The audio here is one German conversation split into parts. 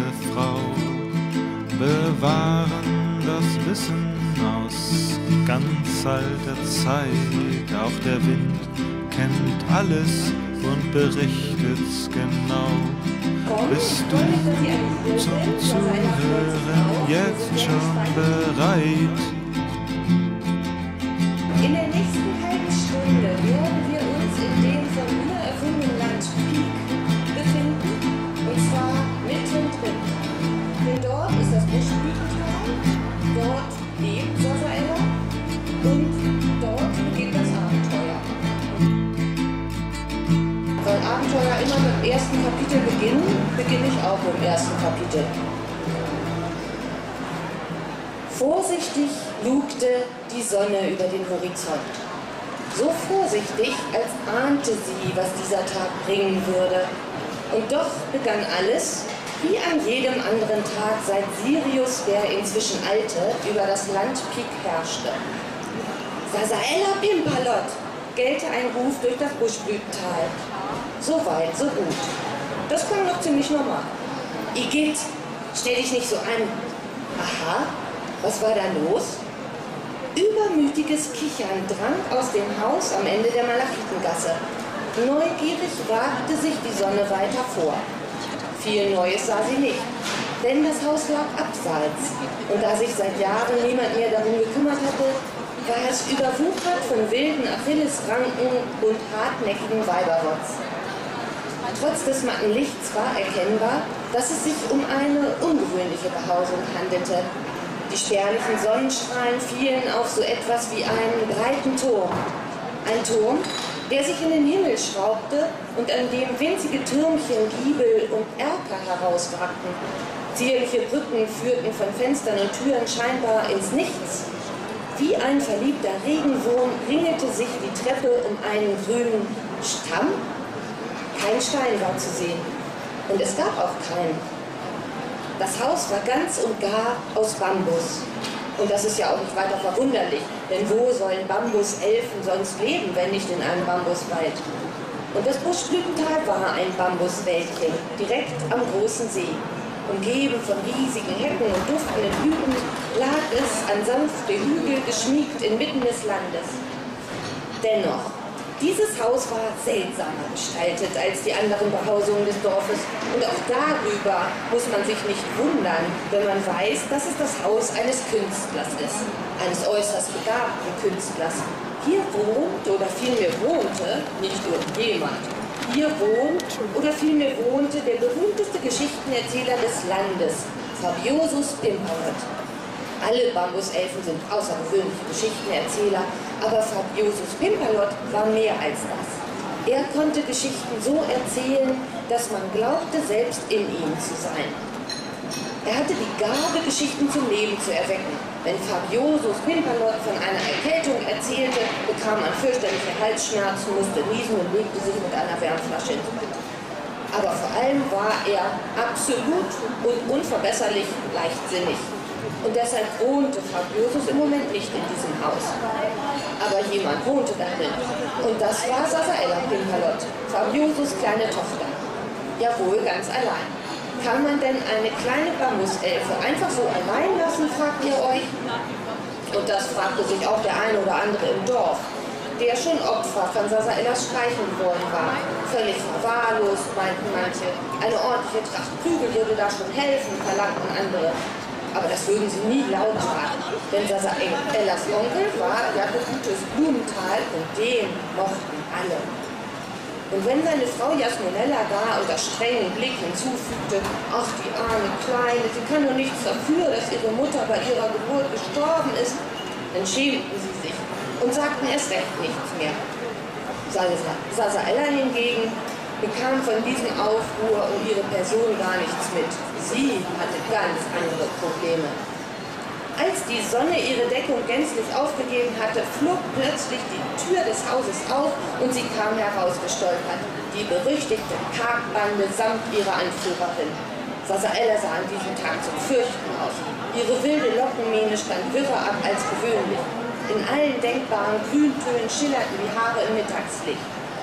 Frau bewahren das Wissen aus ganz alter Zeit. Auch der Wind kennt alles und berichtet's genau. Bist du zum Zuhören jetzt schon bereit? In der nächsten halben Stunde werden wir uns in dem von mir erfundenen Land Peak befinden, und zwar mittendrin. Denn dort ist das Buschblütental, dort lebt Sasaella und dort beginnt das Abenteuer. Weil Abenteuer immer mit dem ersten Kapitel beginnen, beginne ich auch mit dem ersten Kapitel. Vorsichtig lugte die Sonne über den Horizont. So vorsichtig, als ahnte sie, was dieser Tag bringen würde. Und doch begann alles, wie an jedem anderen Tag, seit Sirius, der inzwischen Alte, über das Land Peak herrschte. Sasaella Pimpalot, gellte ein Ruf durch das Buschblütental. So weit, so gut. Das klang noch ziemlich normal. Igitt, stell dich nicht so an. Aha, was war da los? Übermütiges Kichern drang aus dem Haus am Ende der Malachitengasse. Neugierig wagte sich die Sonne weiter vor. Viel Neues sah sie nicht, denn das Haus lag abseits. Und da sich seit Jahren niemand mehr darum gekümmert hatte, war es überwuchert von wilden Achillesranken und hartnäckigen Weiberrotz. Trotz des matten Lichts war erkennbar, dass es sich um eine ungewöhnliche Behausung handelte. Die spärlichen Sonnenstrahlen fielen auf so etwas wie einen breiten Turm. Ein Turm, der sich in den Himmel schraubte und an dem winzige Türmchen, Giebel und Erker herausragten. Zierliche Brücken führten von Fenstern und Türen scheinbar ins Nichts. Wie ein verliebter Regenwurm ringelte sich die Treppe um einen grünen Stamm. Kein Stein war zu sehen. Und es gab auch keinen. Das Haus war ganz und gar aus Bambus. Und das ist ja auch nicht weiter verwunderlich, denn wo sollen Bambuselfen sonst leben, wenn nicht in einem Bambuswald? Und das Buschblütental war ein Bambuswäldchen, direkt am großen See. Umgeben von riesigen Hecken und duftenden Blüten lag es an sanfte Hügel geschmiegt inmitten des Landes. Dennoch, dieses Haus war seltsamer gestaltet als die anderen Behausungen des Dorfes. Und auch darüber muss man sich nicht wundern, wenn man weiß, dass es das Haus eines Künstlers ist. Eines äußerst begabten Künstlers. Hier wohnt oder vielmehr wohnte nicht irgendjemand. Hier wohnt oder vielmehr wohnte der berühmteste Geschichtenerzähler des Landes, Fabiosus Pimpalot. Alle Bambuselfen sind außergewöhnliche Geschichtenerzähler, aber Fabiosus Pimpalot war mehr als das. Er konnte Geschichten so erzählen, dass man glaubte, selbst in ihm zu sein. Er hatte die Gabe, Geschichten zum Leben zu erwecken. Wenn Fabiosus Pimpalot von einer Erkältung erzählte, bekam man fürchterliche Halsschmerzen, musste niesen und legte sich mit einer Wärmflasche ins Bett. Aber vor allem war er absolut und unverbesserlich leichtsinnig. Und deshalb wohnte Fabiosus im Moment nicht in diesem Haus. Aber jemand wohnte darin. Und das war Sasaella Pimpalot, Fabiosus' kleine Tochter. Jawohl, ganz allein. Kann man denn eine kleine Bambuselfe einfach so allein lassen, fragt ihr euch? Und das fragte sich auch der eine oder andere im Dorf, der schon Opfer von Sasaellas Streichen geworden war. Völlig verwahrlost, meinten manche. Eine ordentliche Tracht Prügel würde da schon helfen, verlangten andere. Aber das würden sie nie laut sagen, denn Sasaellas Onkel war Jakobutes Blumenthal und den mochten alle. Und wenn seine Frau Jasmonella da unter strengen Blick hinzufügte, ach, die arme Kleine, sie kann doch nichts dafür, dass ihre Mutter bei ihrer Geburt gestorben ist, dann schämten sie sich und sagten erst recht nichts mehr. Sasaella hingegen bekam von diesem Aufruhr um ihre Person gar nichts mit. Sie hatte ganz andere Probleme. Als die Sonne ihre Deckung gänzlich aufgegeben hatte, flog plötzlich die Tür des Hauses auf und sie kam herausgestolpert, die berüchtigte Parkbande samt ihrer Anführerin. Sasaella sah an diesem Tag zum Fürchten aus. Ihre wilde Lockenmähne stand wirrer ab als gewöhnlich. In allen denkbaren Grüntönen schillerten die Haare im Mittagslicht.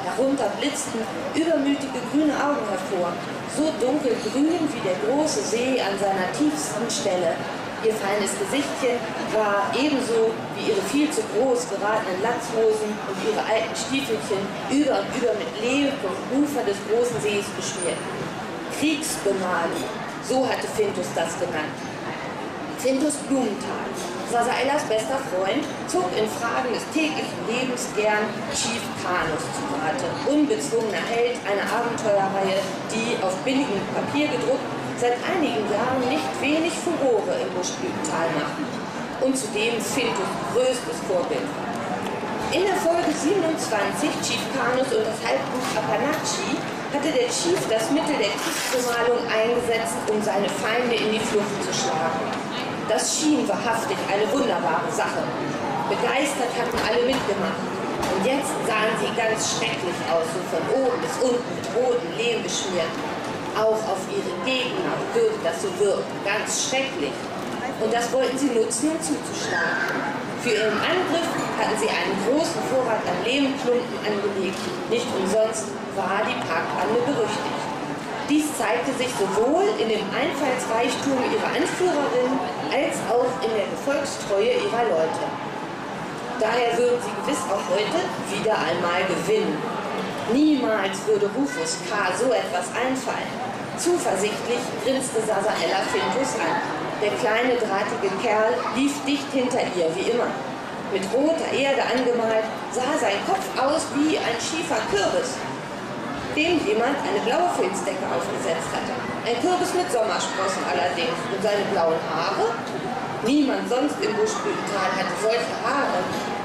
Darunter blitzten übermütige grüne Augen hervor, so dunkelgrün wie der große See an seiner tiefsten Stelle. Ihr feines Gesichtchen war ebenso wie ihre viel zu groß geratenen Latzhosen und ihre alten Stiefelchen über und über mit Lehm vom Ufer des großen Sees beschmiert. Kriegsbemalung, so hatte Fintus das genannt. Fintus Blumenthal, Sasaellas bester Freund, zog in Fragen des täglichen Lebens gern Chief Canus zu Rate, unbezwungener Held einer Abenteuerreihe, die auf billigem Papier gedruckt seit einigen Jahren nicht wenig Furore im Buschblütental machten und zudem Fintus' größtes Vorbild. In der Folge 27, Chief Canus und das Halbbuch Apanachi, hatte der Chief das Mittel der Kriegsbemalung eingesetzt, um seine Feinde in die Flucht zu schlagen. Das schien wahrhaftig eine wunderbare Sache. Begeistert hatten alle mitgemacht. Und jetzt sahen sie ganz schrecklich aus, so von oben bis unten mit rotem Lehm beschmiert. Auch auf ihre Gegner würde das so wirken, ganz schrecklich. Und das wollten sie nutzen, um zuzuschlagen. Für ihren Angriff hatten sie einen großen Vorrat an Lehmklumpen angelegt. Nicht umsonst war die Parkbande berüchtigt. Dies zeigte sich sowohl in dem Einfallsreichtum ihrer Anführerin als auch in der Gefolgstreue ihrer Leute. Daher würden sie gewiss auch heute wieder einmal gewinnen. Niemals würde Rufus K. so etwas einfallen. Zuversichtlich grinste Sasaella Fintus an. Der kleine, drahtige Kerl lief dicht hinter ihr, wie immer. Mit roter Erde angemalt, sah sein Kopf aus wie ein schiefer Kürbis, dem jemand eine blaue Filzdecke aufgesetzt hatte. Ein Kürbis mit Sommersprossen allerdings. Und seine blauen Haare? Niemand sonst im Buschblütental hatte solche Haare.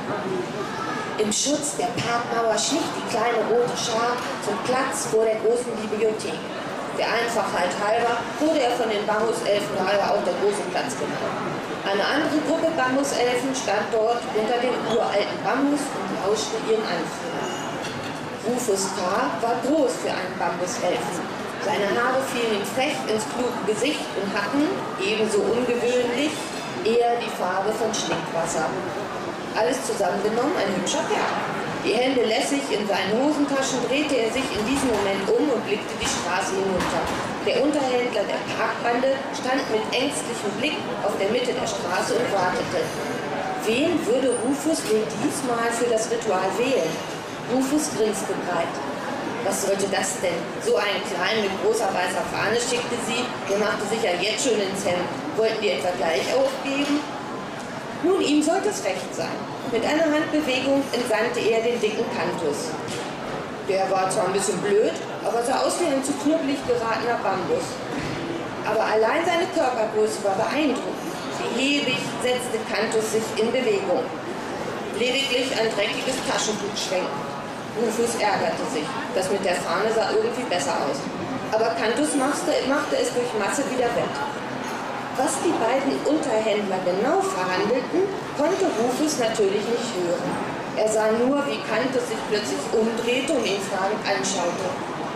Im Schutz der Parkmauer schlich die kleine rote Schar zum Platz vor der großen Bibliothek. Der Einfachheit halber wurde er von den Bambuselfen daher auch der große Platz genannt. Eine andere Gruppe Bambuselfen stand dort unter dem uralten Bambus und lauschte ihrem Anführer. Rufus K. war groß für einen Bambuselfen. Seine Haare fielen ihm frech ins kluge Gesicht und hatten, ebenso ungewöhnlich, eher die Farbe von Schlickwasser. Alles zusammengenommen ein hübscher Kerl. Die Hände lässig in seinen Hosentaschen drehte er sich in diesem Moment um und blickte die Straße hinunter. Der Unterhändler der Parkbande stand mit ängstlichem Blick auf der Mitte der Straße und wartete. Wen würde Rufus wohl diesmal für das Ritual wählen? Rufus grinste breit. Was sollte das denn? So einen Kleinen mit großer weißer Fahne schickte sie, der machte sich ja jetzt schon ins Hemd. Wollten die etwa gleich aufgeben? Nun, ihm sollte es recht sein. Mit einer Handbewegung entsandte er den dicken Cantus. Der war zwar ein bisschen blöd, aber sah aus wie ein zu knubbelig geratener Bambus. Aber allein seine Körpergröße war beeindruckend. Behäbig setzte Cantus sich in Bewegung. Lediglich ein dreckiges Taschentuch schwenken. Rufus ärgerte sich. Das mit der Fahne sah irgendwie besser aus. Aber Cantus machte es durch Masse wieder wett. Was die beiden Unterhändler genau verhandelten, konnte Rufus natürlich nicht hören. Er sah nur, wie Cantus sich plötzlich umdrehte und ihn fragend anschaute.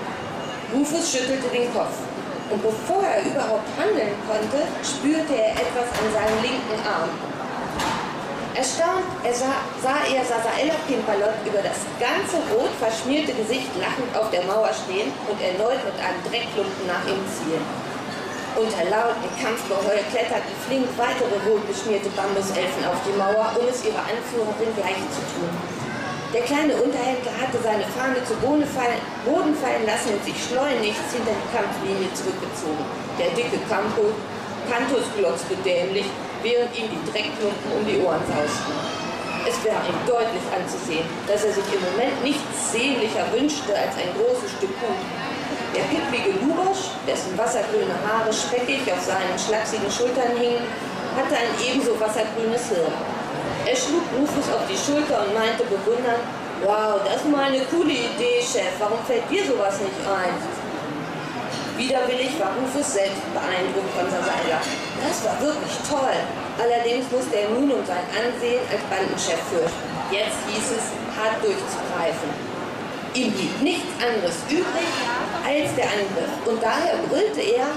Rufus schüttelte den Kopf. Und bevor er überhaupt handeln konnte, spürte er etwas an seinem linken Arm. Erstaunt sah er Sasaella Pimpalot über das ganze rot verschmierte Gesicht lachend auf der Mauer stehen und erneut mit einem Dreckklumpen nach ihm zielen. Unter lautem Kampfgeheul kletterten flink weitere rot beschmierte Bambuselfen auf die Mauer, um es ihrer Anführerin gleich zu tun. Der kleine Unterhändler hatte seine Fahne zu Boden fallen lassen und sich schleunigst hinter die Kampflinie zurückgezogen. Der dicke Cantus glotzte dämlich, während ihm die Dreckklumpen um die Ohren sausten. Es war ihm deutlich anzusehen, dass er sich im Moment nichts sehnlicher wünschte als ein großes Stück Kuchen. Der pipplige Lubosch, dessen wassergrüne Haare speckig auf seinen schlachsigen Schultern hingen, hatte ein ebenso wassergrünes Hirn. Er schlug Rufus auf die Schulter und meinte bewundernd: »Wow, das ist mal eine coole Idee, Chef. Warum fällt dir sowas nicht ein?« Widerwillig war Rufus selbst beeindruckt von Sasaella. Das war wirklich toll. Allerdings musste er nun um sein Ansehen als Bandenchef fürchten. Jetzt hieß es, hart durchzugreifen. Ihm blieb nichts anderes übrig als der Angriff. Und daher brüllte er: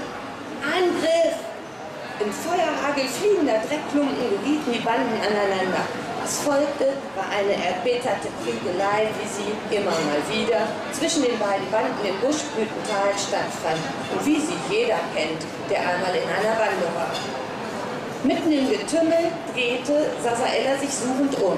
»Angriff!« Im Feuerhagel fliegender Dreckklumpen gerieten die Banden aneinander. Was folgte, war eine erbitterte Prügelei, wie sie immer mal wieder zwischen den beiden Banden im Buschblütental stattfand und wie sie jeder kennt, der einmal in einer Bande war. Mitten im Getümmel drehte Sasaella sich suchend um.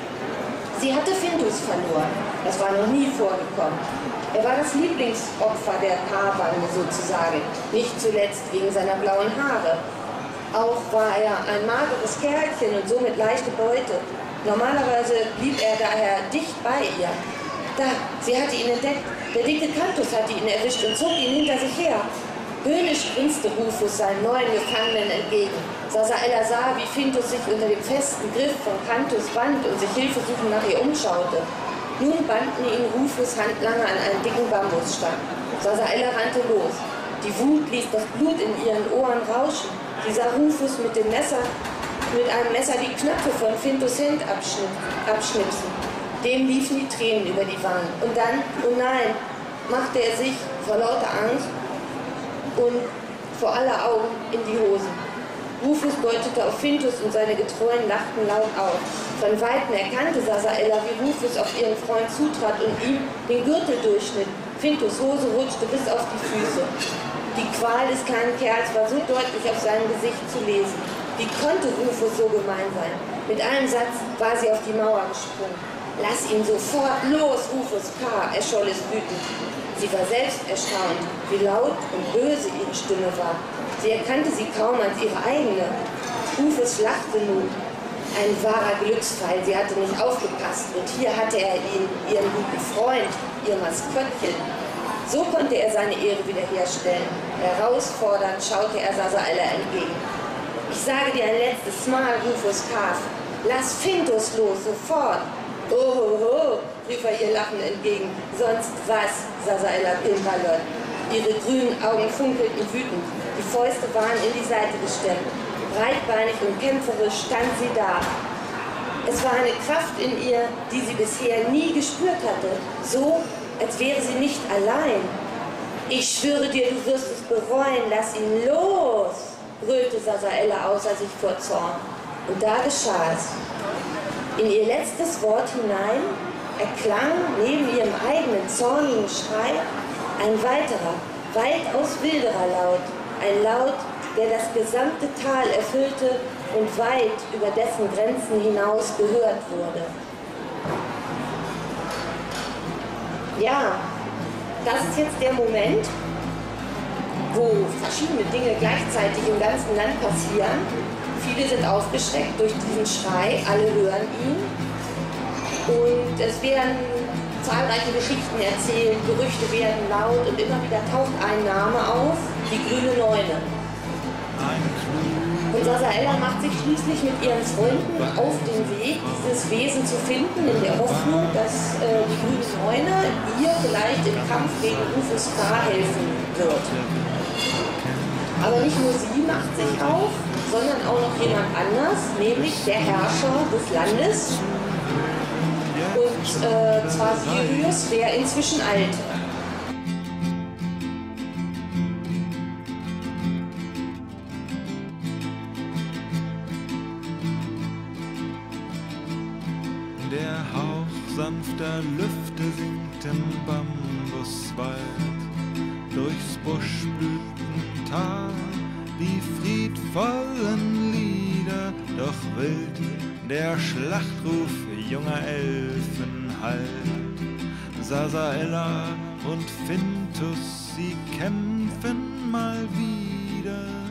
Sie hatte Fintus verloren. Das war noch nie vorgekommen. Er war das Lieblingsopfer der Paarbande sozusagen, nicht zuletzt wegen seiner blauen Haare. Auch war er ein mageres Kerlchen und somit leichte Beute. Normalerweise blieb er daher dicht bei ihr. Da, sie hatte ihn entdeckt. Der dicke Canthus hatte ihn erwischt und zog ihn hinter sich her. Höhnisch grinste Rufus seinen neuen Gefangenen entgegen. Sasaella sah, wie Fintus sich unter dem festen Griff von Canthus band und sich hilfesuchend nach ihr umschaute. Nun banden ihn Rufus Handlanger an einen dicken Bambusstamm. Sasaella rannte los. Die Wut ließ das Blut in ihren Ohren rauschen. Sie sah Rufus mit einem Messer die Knöpfe von Fintus' Hemd abschnipsen. Dem liefen die Tränen über die Wangen. Und dann, oh nein, machte er sich vor lauter Angst und vor aller Augen in die Hosen. Rufus deutete auf Fintus und seine Getreuen lachten laut auf. Von Weitem erkannte Sasaella, wie Rufus auf ihren Freund zutrat und ihm den Gürtel durchschnitt. Fintus' Hose rutschte bis auf die Füße. Die Qual des kleinen Kerls war so deutlich auf seinem Gesicht zu lesen. Wie konnte Rufus so gemein sein? Mit einem Satz war sie auf die Mauer gesprungen. »Lass ihn sofort los, Rufus K«, erscholl es wütend. Sie war selbst erstaunt, wie laut und böse ihre Stimme war. Sie erkannte sie kaum als ihre eigene. Rufus lachte nun. Ein wahrer Glücksfall, sie hatte nicht aufgepasst. Und hier hatte er ihn, ihren guten Freund, ihr Maskottchen. So konnte er seine Ehre wiederherstellen. Herausfordernd schaute er Sasaella entgegen. »Ich sage dir ein letztes Mal, Rufus K., lass Fintus los, sofort!« »Ohoho«, rief er ihr lachend entgegen. »Sonst was«, Sasaella Pimperlott. Ihre grünen Augen funkelten wütend. Die Fäuste waren in die Seite gestemmt. Breitbeinig und kämpferisch stand sie da. Es war eine Kraft in ihr, die sie bisher nie gespürt hatte. So, als wäre sie nicht allein. »Ich schwöre dir, du wirst es bereuen. Lass ihn los«, brüllte Sasaella außer sich vor Zorn. Und da geschah es. In ihr letztes Wort hinein erklang neben ihrem eigenen zornigen Schrei ein weiterer, weitaus wilderer Laut. Ein Laut, der das gesamte Tal erfüllte und weit über dessen Grenzen hinaus gehört wurde. Ja, das ist jetzt der Moment, wo verschiedene Dinge gleichzeitig im ganzen Land passieren. Viele sind aufgeschreckt durch diesen Schrei, alle hören ihn. Und es werden zahlreiche Geschichten erzählt, Gerüchte werden laut und immer wieder taucht ein Name auf, die grüne Neune. Und Sasaella macht sich schließlich mit ihren Freunden auf den Weg, dieses Wesen zu finden, in der Hoffnung, dass die grüne Neune ihr vielleicht im Kampf gegen Rufus K. helfen wird. Aber nicht nur sie macht sich auf, sondern auch noch jemand anders, nämlich der Herrscher des Landes, und zwar Sirius, der inzwischen alte. Der Hauch sanfter Lüfte singt im Bambuswald, durchs Buschblütental die friedvollen Lieder, doch wild der Schlachtruf junger Elfen hallt. Sasaella und Fintus, sie kämpfen mal wieder.